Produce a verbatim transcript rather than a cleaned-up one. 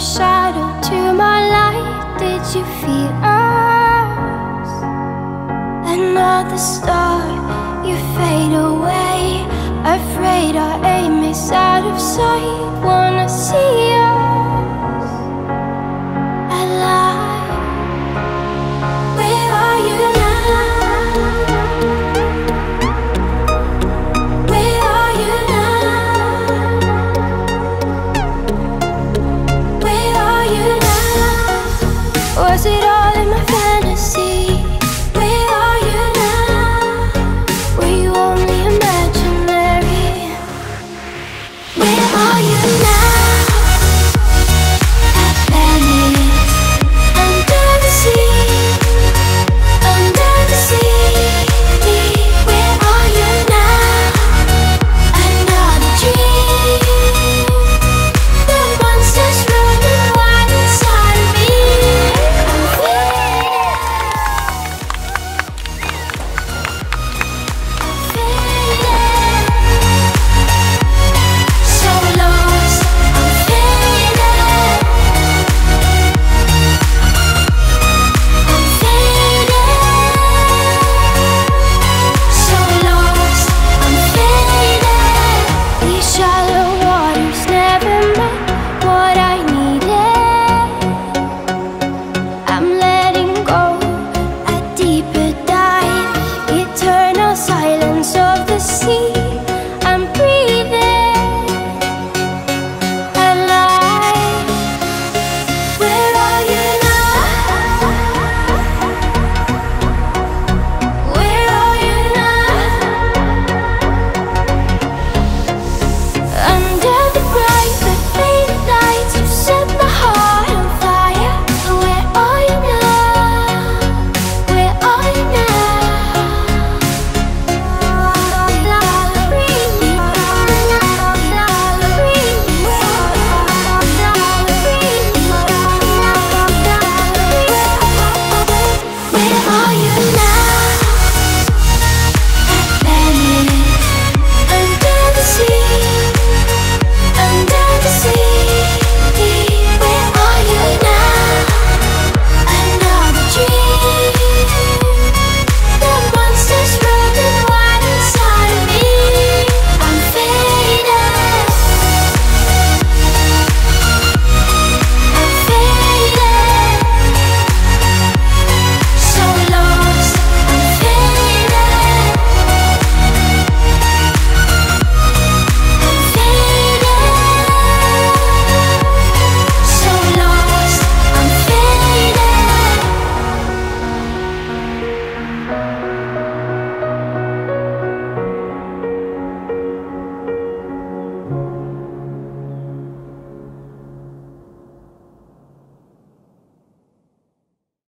shadow to my light. Did you feel us? Another star, you fade away. Afraid our aim is out of sight. Wanna see us alive. Where are you now? Where are you now? Where are you now? Was it all in my family?